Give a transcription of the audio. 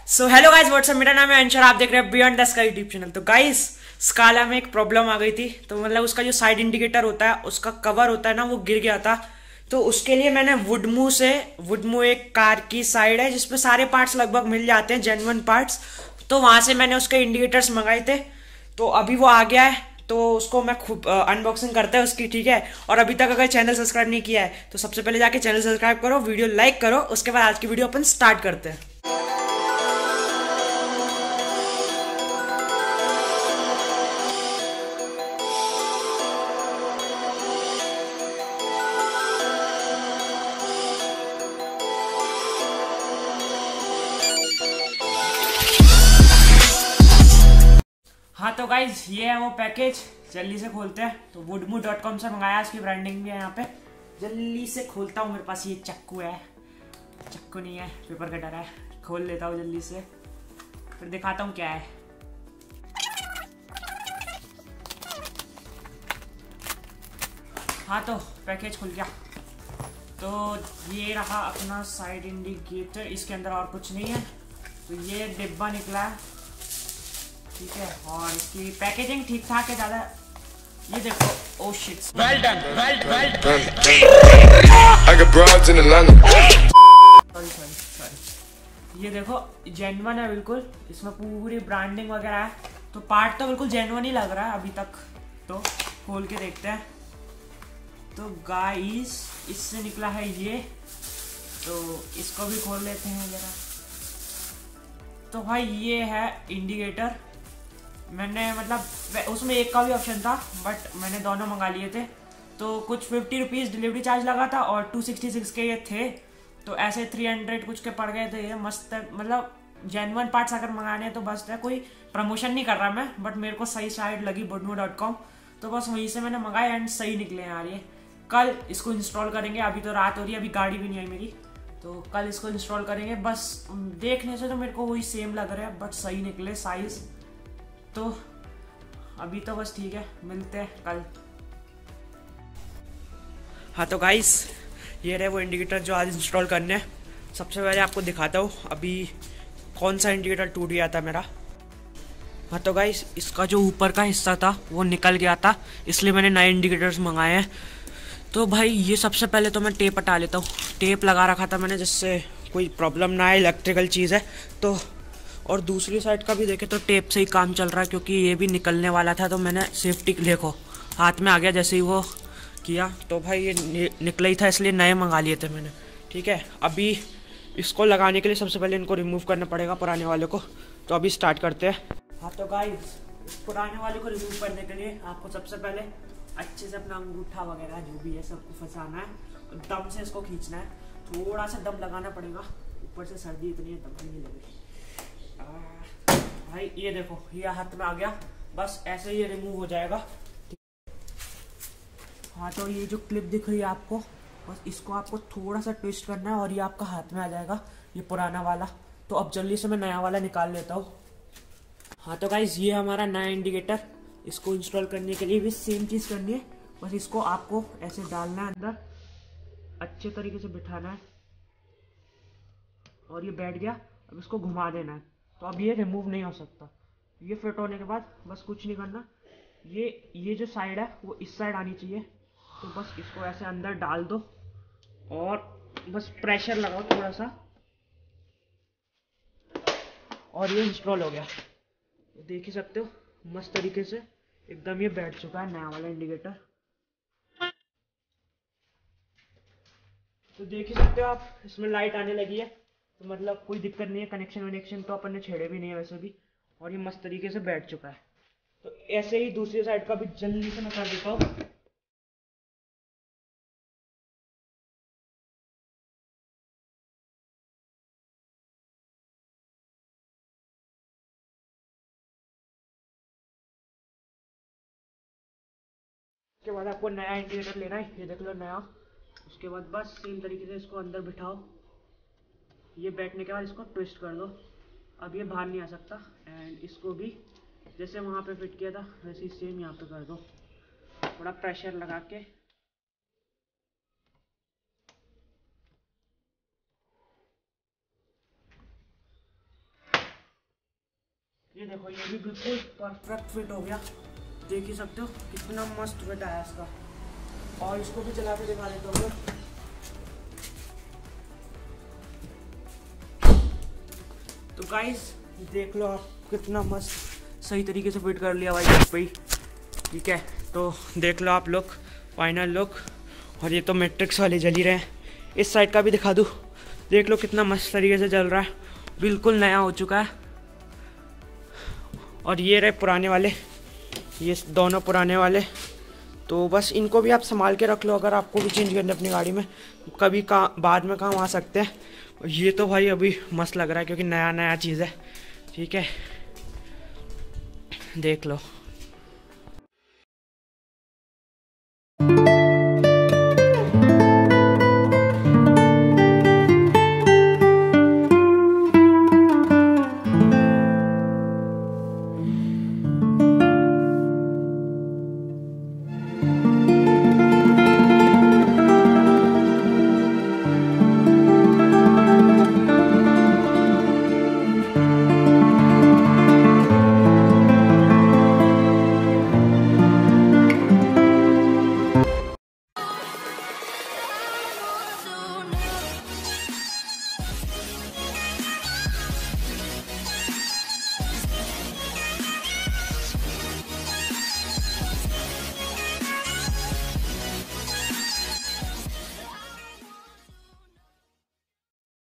So hello guys what's up, मेरा नाम है अंशर, आप देख रहे हैं beyond the sky YouTube channel. तो गाइस स्काला में एक प्रॉब्लम आ गई थी। तो मतलब उसका जो साइड इंडिकेटर होता है, उसका कवर होता है ना, वो गिर गया था। तो उसके लिए मैंने वुडमू एक कार की साइड है जिसपे सारे पार्ट्स लगभग मिल जाते हैं, जेन्युइन पार्ट्स। तो वहां से मैंने उसके इंडिकेटर्स मंगाए थे। तो अभी वो आ गया है, तो उसको मैं खूब अनबॉक्सिंग करता है उसकी, ठीक है। और अभी तक अगर चैनल सब्सक्राइब नहीं किया है तो सबसे पहले जाके चैनल सब्सक्राइब करो, वीडियो लाइक करो। उसके बाद आज की वीडियो अपन स्टार्ट करते हैं। हाँ तो गाइज ये है वो पैकेज, जल्दी से खोलते हैं। तो woodmoo.com से मंगाया, इसकी ब्रांडिंग भी है यहाँ पे। जल्दी से खोलता हूँ, मेरे पास ये चाकू है, चाकू नहीं है, पेपर कटर है। खोल लेता हूँ जल्दी से, फिर दिखाता हूँ क्या है। हाँ तो पैकेज खुल गया। तो ये रहा अपना साइड इंडिकेटर, इसके अंदर और कुछ नहीं है। तो ये डिब्बा निकला है, ठीक है। और इसकी पैकेजिंग ठीक ठाक है, ज्यादा ये देखो। Oh shit, well done, well done. I got broads in Atlanta. Sorry, ये देखो जेन्युइन है बिल्कुल, इसमें पूरी ब्रांडिंग वगैरह है। तो पार्ट तो बिल्कुल जेन्युइन ही लग रहा है अभी तक। तो खोल के देखते हैं। तो गाइस इससे निकला है ये, तो इसको भी खोल लेते हैं जरा। तो भाई ये है इंडिकेटर। मैंने मतलब उसमें एक का भी ऑप्शन था, बट मैंने दोनों मंगा लिए थे। तो कुछ 50 रुपीज़ डिलीवरी चार्ज लगा था और 266 के ये थे। तो ऐसे 300 कुछ के पड़ गए थे। ये मस्त है, मतलब जेन्युइन पार्ट्स अगर मंगाने हैं तो बस है। कोई प्रमोशन नहीं कर रहा मैं, बट मेरे को सही साइट लगी woodmoo.com, तो बस वहीं से मैंने मंगाया एंड सही निकले यार ये। कल इसको इंस्टॉल करेंगे, अभी तो रात हो रही है, अभी गाड़ी भी नहीं आई मेरी। तो कल इसको इंस्टॉल करेंगे। बस देखने से तो मेरे को वही सेम लग रहा है, बट सही निकले साइज़। तो अभी तो बस ठीक है, मिलते हैं कल। हाँ तो गाइस ये रहे वो इंडिकेटर जो आज इंस्टॉल करने हैं। सबसे पहले आपको दिखाता हूँ अभी कौन सा इंडिकेटर टूट गया था मेरा। हाँ तो गाइस इसका जो ऊपर का हिस्सा था वो निकल गया था, इसलिए मैंने नए इंडिकेटर्स मंगाए हैं। तो भाई ये सबसे पहले तो मैं टेप हटा लेता हूँ। टेप लगा रखा था मैंने जिससे कोई प्रॉब्लम ना आए, इलेक्ट्रिकल चीज़ है तो। और दूसरी साइड का भी देखे तो टेप से ही काम चल रहा है, क्योंकि ये भी निकलने वाला था। तो मैंने सेफ्टी देखो हाथ में आ गया जैसे ही वो किया। तो भाई ये निकला ही था, इसलिए नए मंगा लिए थे मैंने, ठीक है। अभी इसको लगाने के लिए सबसे पहले इनको रिमूव करना पड़ेगा, पुराने वाले को। तो अभी स्टार्ट करते हैं। हाँ तो गाइस पुराने वाले को रिमूव करने के लिए आपको सबसे पहले अच्छे से अपना अंगूठा वगैरह जो भी है सबको फंसाना है, दम से इसको खींचना है। थोड़ा सा दम लगाना पड़ेगा, ऊपर से सर्दी इतनी है दम नहीं लगेगी। भाई ये देखो ये हाथ में आ गया, बस ऐसे ही रिमूव हो जाएगा। हाँ तो ये जो क्लिप दिख रही है आपको, बस इसको आपको थोड़ा सा ट्विस्ट करना है और ये आपका हाथ में आ जाएगा, ये पुराना वाला। तो अब जल्दी से मैं नया वाला निकाल लेता हूँ। हाँ तो गाइस ये हमारा नया इंडिकेटर। इसको इंस्टॉल करने के लिए भी सेम चीज़ करनी है, बस इसको आपको ऐसे डालना है अंदर, अच्छे तरीके से बिठाना है और ये बैठ गया। अब इसको घुमा देना है, तो अब ये रिमूव नहीं हो सकता। ये फिट होने के बाद बस कुछ नहीं करना, ये जो साइड है वो इस साइड आनी चाहिए। तो बस इसको ऐसे अंदर डाल दो और बस प्रेशर लगाओ थोड़ा सा, और ये इंस्टॉल हो गया। तो देख ही सकते हो मस्त तरीके से एकदम ये बैठ चुका है नया वाला इंडिकेटर। तो देख ही सकते हो आप, इसमें लाइट आने लगी है। तो मतलब कोई दिक्कत नहीं है, कनेक्शन वनेक्शन तो अपन ने छेड़े भी नहीं है वैसे भी। और ये मस्त तरीके से बैठ चुका है। तो ऐसे ही दूसरी साइड का भी जल्दी से मैं कर देता हूँ। उसके बाद आपको नया इंडिकेटर लेना है, ये देख लो नया। उसके बाद बस सेम तरीके से इसको अंदर बिठाओ। ये बैठने के बाद इसको ट्विस्ट कर दो, अब ये बाहर नहीं आ सकता। एंड इसको भी जैसे वहाँ पे फिट किया था वैसे ही सेम यहाँ पे कर दो, थोड़ा प्रेशर लगा के। ये देखो ये भी बिल्कुल परफेक्ट फिट हो गया, देख ही सकते हो कितना मस्त फिट आया इसका। और इसको भी चला के दिखा देता हूँ। तो गाइस देख लो आप कितना मस्त सही तरीके से फिट कर लिया भाई भाई। ठीक है, तो देख लो आप लोग फाइनल लुक। और ये तो मैट्रिक्स वाले जल ही रहे हैं। इस साइड का भी दिखा दूँ, देख लो कितना मस्त तरीके से जल रहा है, बिल्कुल नया हो चुका है। और ये रहे पुराने वाले, ये दोनों पुराने वाले। तो बस इनको भी आप संभाल के रख लो, अगर आपको भी चेंज करना अपनी गाड़ी में कभी बाद में काम आ सकते हैं। ये तो भाई अभी मस्त लग रहा है क्योंकि नया नया चीज़ है। ठीक है, देख लो।